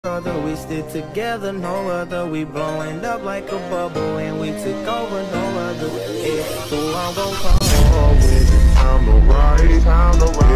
brother, we stick together, no other. We blowing up like a bubble, and we took over, no other. Yeah, who I'm gon' call with? Time to ride, time to ride.